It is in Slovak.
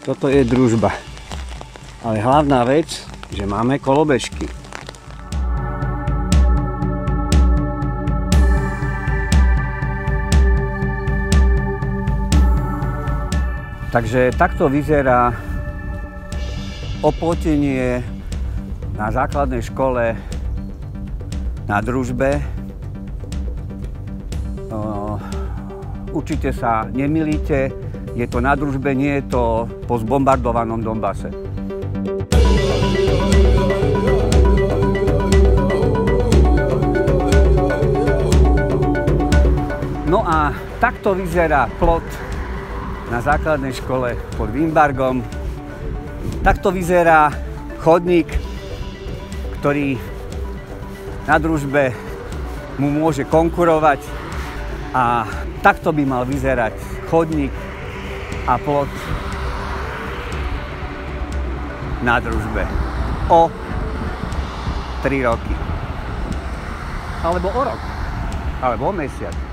Toto je Družba. Ale hlavná vec, že máme kolobežky. Takže takto vyzerá oplotenie na základnej škole na Družbe. Určite sa nemýlite, je to na Družbe, nie je to po zbombardovanom Donbase. No a takto vyzerá plot na základnej škole pod Vimbargom. Takto vyzerá chodník, ktorý na Družbe mu môže konkurovať. A takto by mal vyzerať chodník a plot na Družbe o 3 roky. Alebo o rok. Alebo o mesiac.